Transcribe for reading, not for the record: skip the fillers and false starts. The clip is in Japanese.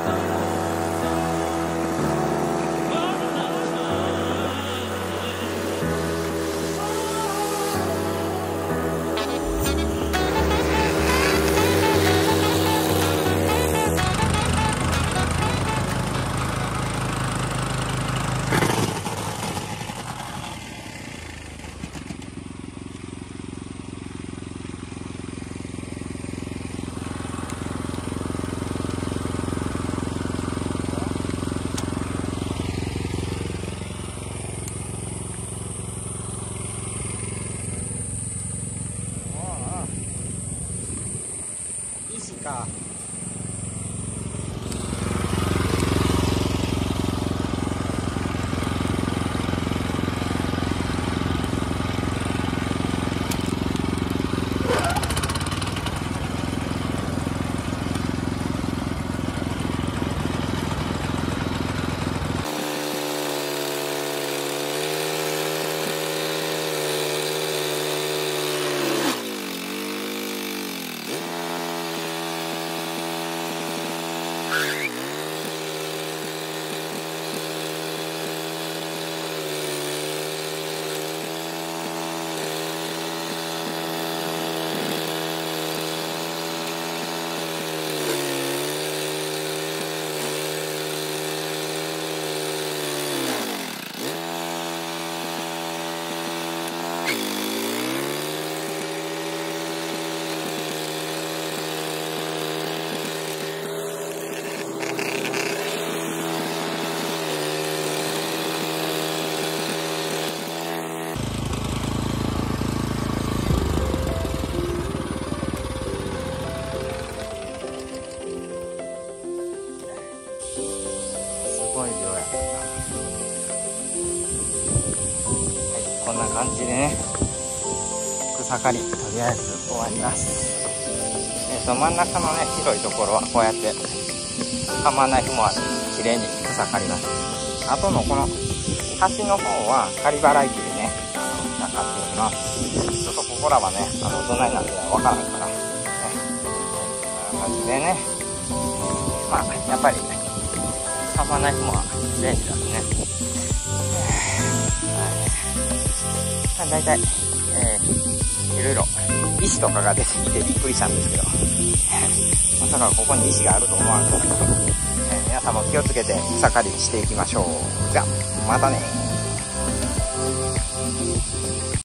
か。こんな感じでね、草刈りとりあえず終わります。真ん中のね広いところはこうやってハンマーナイフもある綺麗に草刈ります。あとのこの端の方は刈り払い機でね刈っております。ちょっとここらはねどないなんでわからんからね、こんな感じでね、まあやっぱりハンマーナイフも便利だしね。だいたい、いろいろ石とかが出てきてびっくりしたんですけど、まさかここに石があると思わなかったので、皆さんも気をつけて草刈りしていきましょう。じゃあまたね。